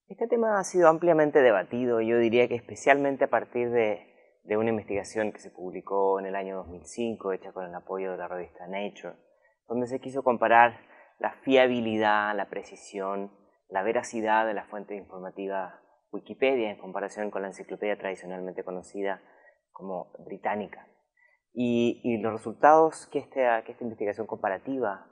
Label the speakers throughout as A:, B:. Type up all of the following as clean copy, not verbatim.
A: Este tema ha sido ampliamente debatido, yo diría que especialmente a partir de una investigación que se publicó en el año 2005, hecha con el apoyo de la revista Nature, donde se quiso comparar la fiabilidad, la precisión, la veracidad de la fuente informativa Wikipedia en comparación con la enciclopedia tradicionalmente conocida como británica. Y los resultados que esta investigación comparativa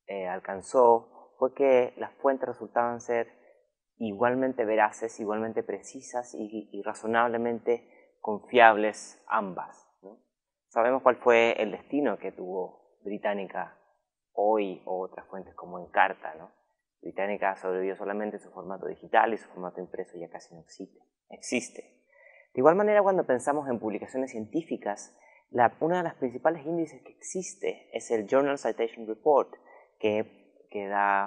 A: alcanzó fue que las fuentes resultaban ser igualmente veraces, igualmente precisas y razonablemente confiables ambas, ¿no? Sabemos cuál fue el destino que tuvo Británica hoy o otras fuentes como Encarta, ¿no? Británica sobrevivió solamente en su formato digital y su formato impreso ya casi no existe. De igual manera, cuando pensamos en publicaciones científicas, una de las principales índices que existe es el Journal Citation Report, que da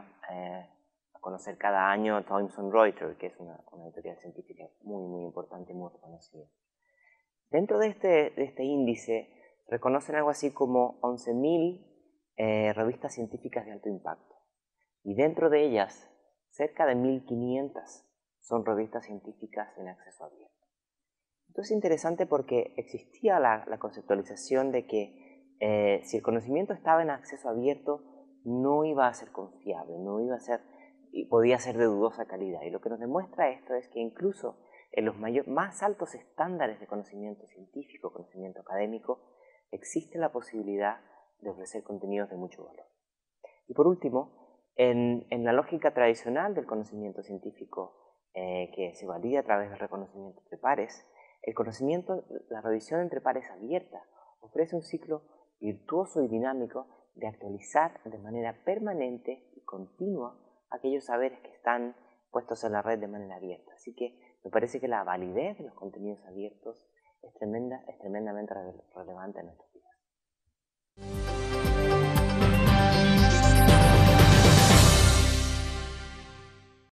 A: a conocer cada año Thomson Reuters, que es una editorial científica muy importante y muy reconocida. Dentro de este índice reconocen algo así como 11.000 revistas científicas de alto impacto. Y dentro de ellas, cerca de 1.500 son revistas científicas en acceso abierto. Esto es interesante porque existía la conceptualización de que si el conocimiento estaba en acceso abierto, no iba a ser confiable, no iba a ser, y podía ser de dudosa calidad. Y lo que nos demuestra esto es que incluso en los más altos estándares de conocimiento científico, conocimiento académico, existe la posibilidad de ofrecer contenidos de mucho valor. Y por último, en la lógica tradicional del conocimiento científico que se valida a través del reconocimiento entre pares, el conocimiento, la revisión entre pares abierta, ofrece un ciclo virtuoso y dinámico de actualizar de manera permanente y continua aquellos saberes que están puestos en la red de manera abierta. Así que me parece que la validez de los contenidos abiertos es tremendamente relevante en nuestro